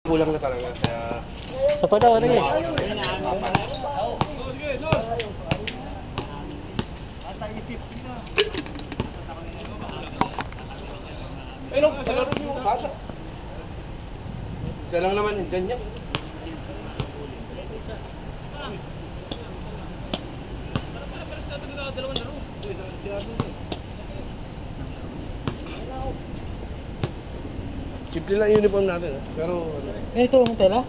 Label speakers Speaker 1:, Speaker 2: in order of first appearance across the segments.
Speaker 1: Kulang na talaga, kaya...
Speaker 2: Sa pa daw, ano eh?
Speaker 1: Ay, no, talaro niyo yung bata. Isa lang naman yung ganyan. Simple lang yung uniform natin, pero...
Speaker 2: Ito ang tela?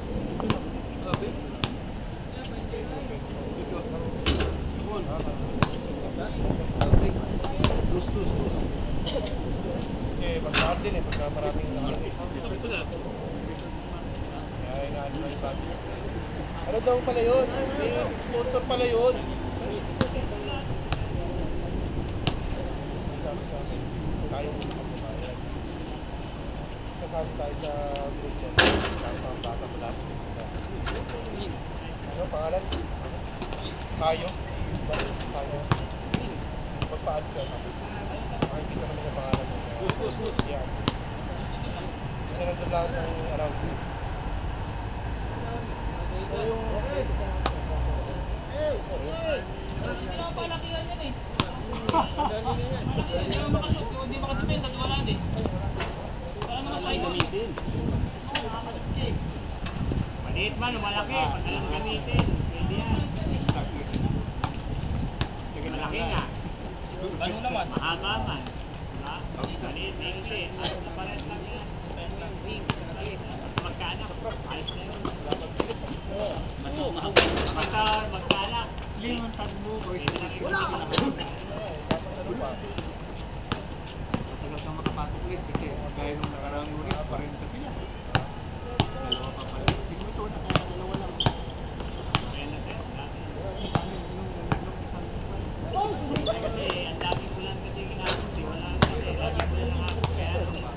Speaker 1: Eh, pagkaan din eh, pagka maraming nakalit. Kaya inaano na yung bago. Ano daw pala yun? May sponsor pala yun. Tayo magbabayad. Sasali tayo sa group yan. Sa bata mo lahat. Ano pangalan? Tayo. Tayo. Magpaad ka. Makikita naman yung pangalan mo. Yan. Kasi nandun lahat ng around you. Ito yung...
Speaker 3: Hindi naman palakihan yan eh. Hindi naman makasok, hindi makasipensa, wala din. Parang mga side gamitin. Maliit man o malaki, pagkalang gamitin. Pwede yan. Malaki nga. Ano naman? Mahaba man. Maliit, hindi. Ayos na pares lang yan. Magkaanak. Ayos na yun. Magkaanak. Limang tagbo. Wala ka. Matagal kang makapasok ulit kasi gaya nung nakarang ulit pa rin sa pila. Dalawa pa pala. Siguro ito na dalawa lang. Kaya na sir. Kasi ang dami ko lang kasi ginagawa. Wala kasi. Lagi ko lang ako. Kaya ano ba?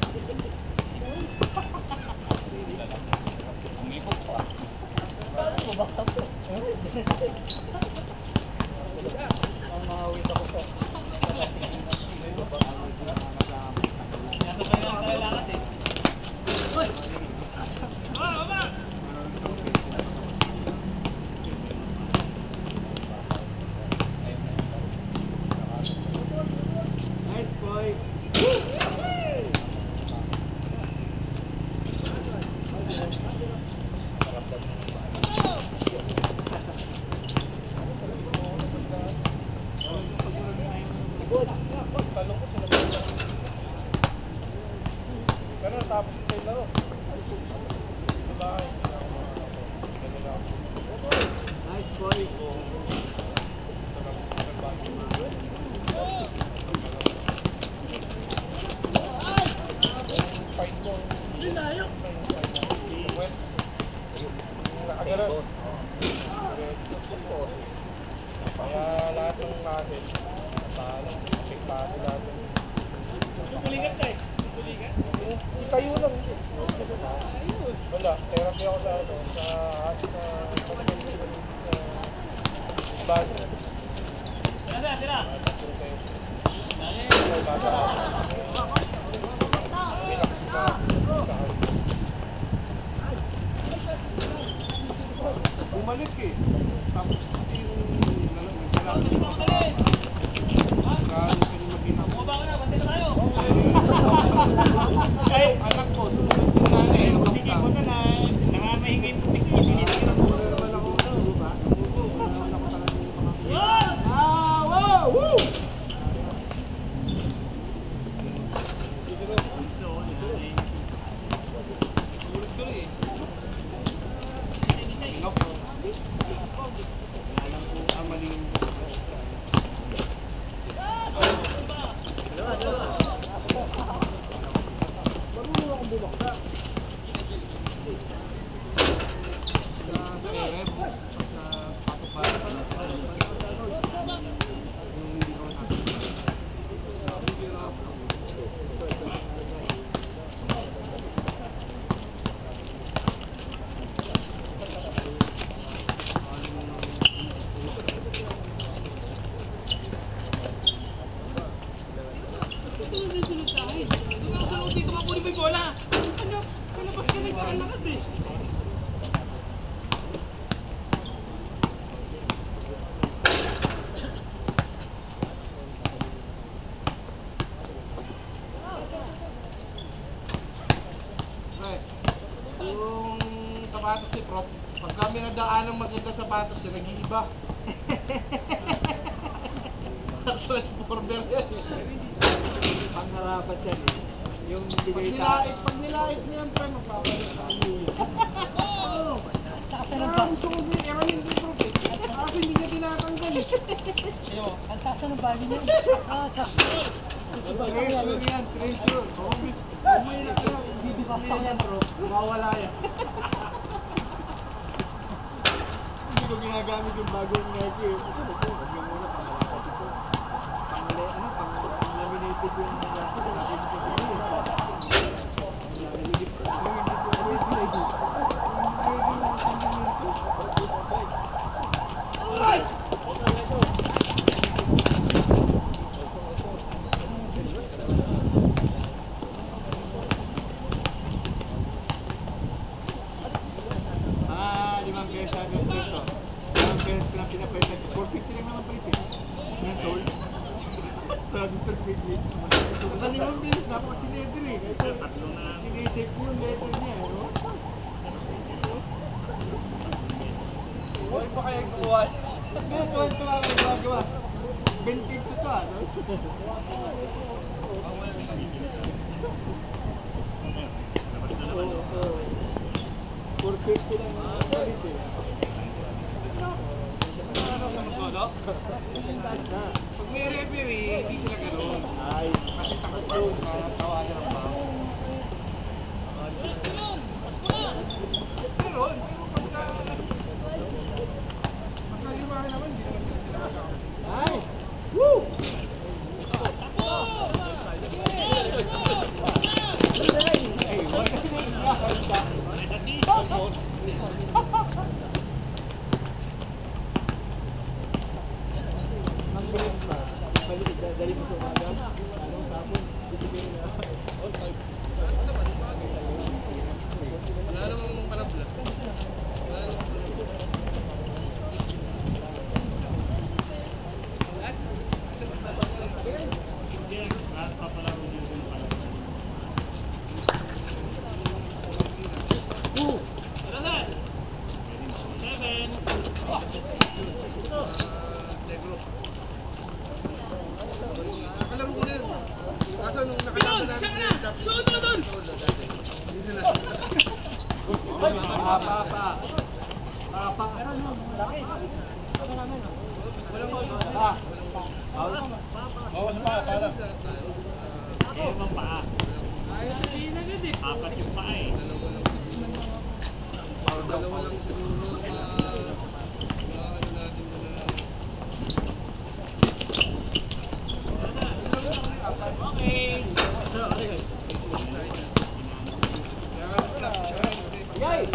Speaker 3: Ang ikot pa. Bubaksak po. Ang mahawit ako po. Nato kayo ang kailangan eh. Uy! Baba! Nice boy!
Speaker 1: Talong ko sila. Ganun, tapos ito yung laro. Diba?
Speaker 3: Nice boy!
Speaker 1: Fight mo. Nakagalan. Kaya lahat ng natin, natalo. Pagpapado natin.
Speaker 3: Tutuligan ka eh. Tutuligan?
Speaker 1: Tayo lang. Wala. Therapy ako sa base.
Speaker 3: Tira, tira! Dali!
Speaker 1: Relax na. Bumalik eh. Tapos kasi yung naglalaki ng mga
Speaker 3: Bumaba ko na, bantay na tayo!
Speaker 1: ay, anak ko, sumunod ko na eh.
Speaker 3: Sige mo na na, nakamahinga yung putik niya. Binitiran mo.
Speaker 1: Wala ko na, ba? Wala ko talaga yung mga...
Speaker 3: Wow! Wow! Woo!
Speaker 1: sapatos ni Prof. Pag kami nadaan ng maganda sapatos niya, nag-iiba. Transformer yan.
Speaker 3: Pangharapan yan eh. Yung
Speaker 1: Pag nilait mo yan, pre, magpapalit ka. Ang subi, ewan hindi Prof. Kasi hindi niya tinatanggal eh.
Speaker 2: Ang tasa ng bali niya.
Speaker 1: Treasure yan, treasure. May nakala, hindi basta yan, Prof. Mawawala yan.
Speaker 3: Hindi ko ginagamit yung bagong Nike eh. Huwag yung muna pangharapan ito. Pang-laminated yung Nike. Lagi mo sa pili. Nalilip ko. Hindi ko ready. Limang peso agad peso. Limang peso ko lang pinapalitan. 450 lang naman palit eh. Yan tol. Sabi sa piggy. Sa limang peso, napaka sineder eh. Sineder ko yung letter niya. No?
Speaker 1: Huwag pa kayang kukuha.
Speaker 3: Kaya ito lang ang gagawa. Vintage ito ah. No? Oo. 450 lang ang palit eh.
Speaker 1: Pag may referee, hindi sila gano'n.
Speaker 3: Ay.
Speaker 1: Kasi takot yun, tawagan ang pao. Pero pagka limahan naman, hindi naman sila magkakaroon.
Speaker 3: Ay! Woo! Ay, wala kasi mag-break pa. Dali mo sa umaga. Anong tapon? Bibigay na.
Speaker 1: Wala namang panabla. Wala namang Alam ko na yun. Kaso nung nakalaban namin
Speaker 3: Papa. Laki.
Speaker 1: Bawas pa, pala.
Speaker 3: Ibang paa.
Speaker 1: Ayos na din agad eh.
Speaker 3: Apat yung paa eh.
Speaker 1: Dalawa lang siguro. Ano natin na lang.
Speaker 3: Okay. Yay!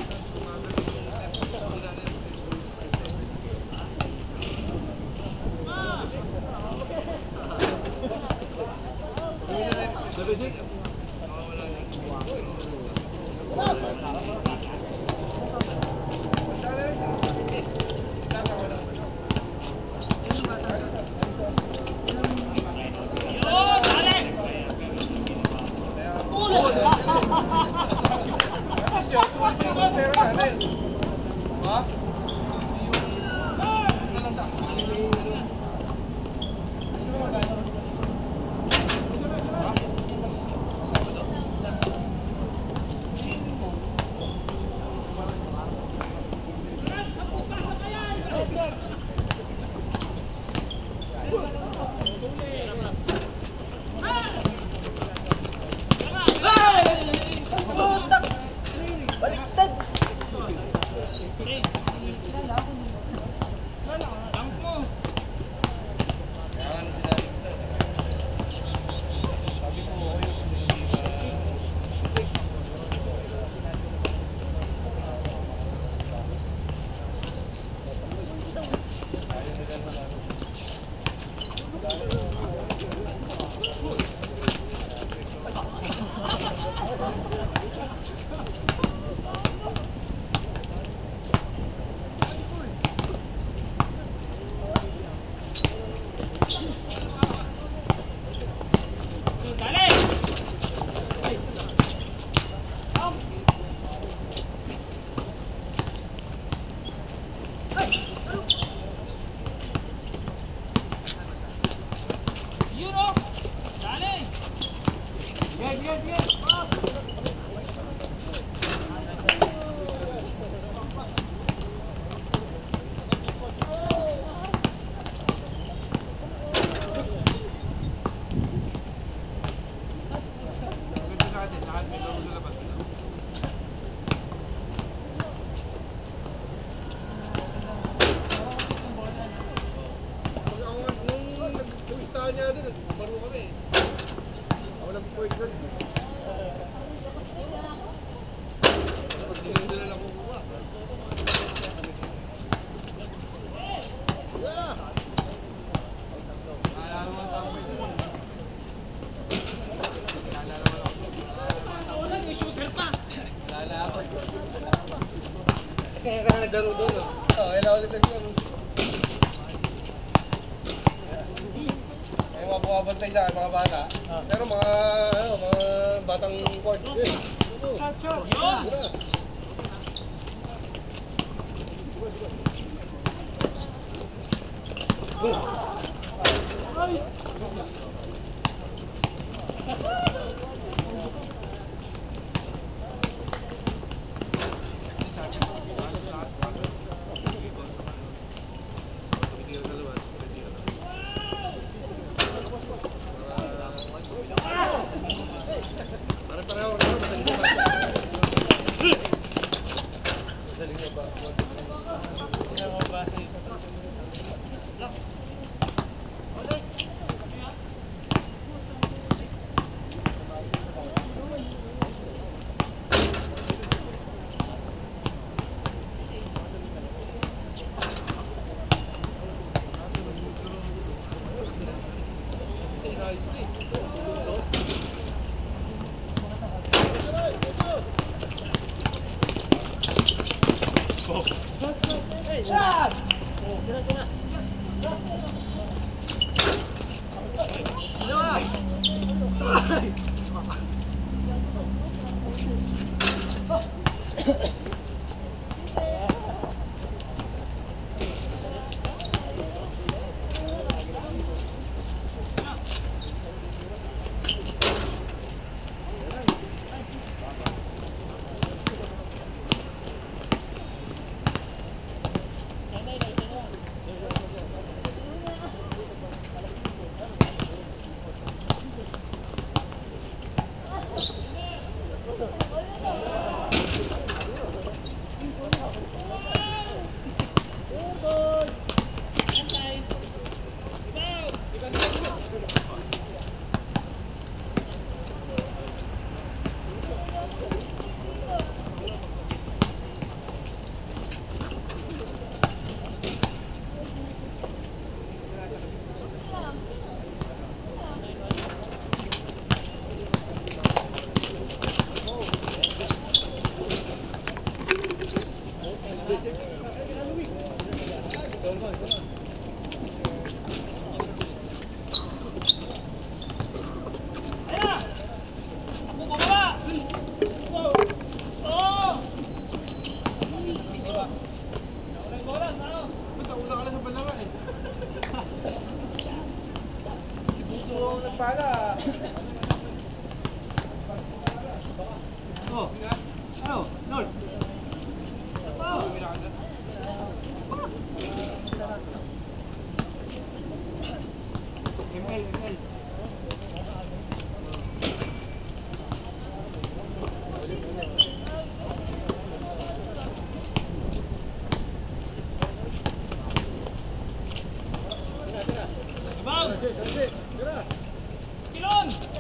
Speaker 3: Kaya ka naglaro doon, no?
Speaker 1: Oo, ilan ulit naglaro. May mga bumabantay dyan, mga bata. Pero mga batang court.
Speaker 3: Shot!
Speaker 2: Yun!
Speaker 3: Ay!
Speaker 1: Pareho na madaling na ba? Madaling na ba?
Speaker 2: Kaya mabasa yung sa
Speaker 3: Shot!
Speaker 1: Nagpala.
Speaker 3: Oh, ano? Lord? Oh! ML.
Speaker 2: Kilon!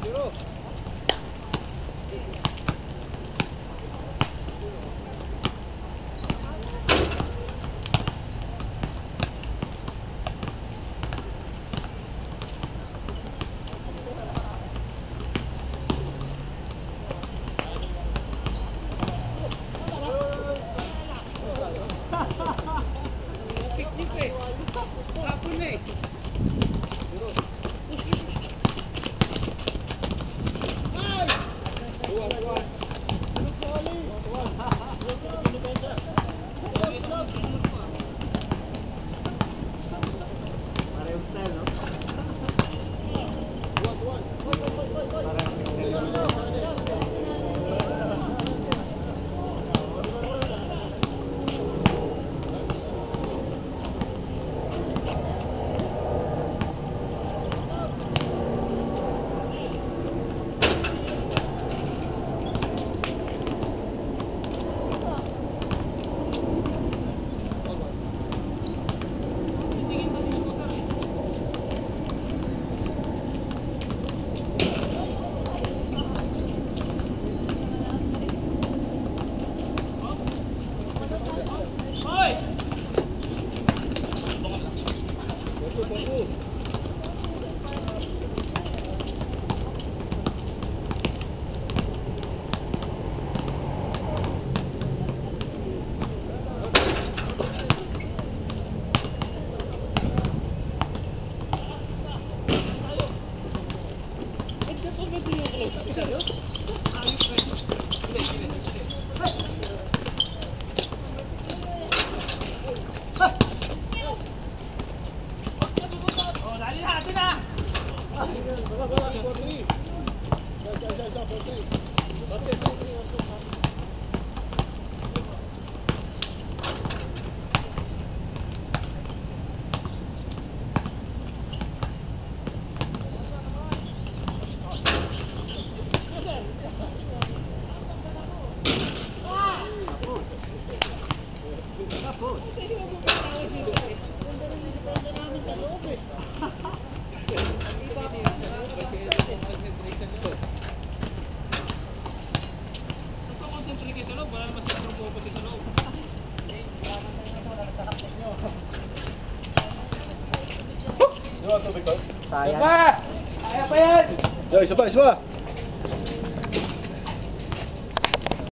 Speaker 3: Sayang.
Speaker 1: Kaya pa yan!
Speaker 3: Yo, isa pa.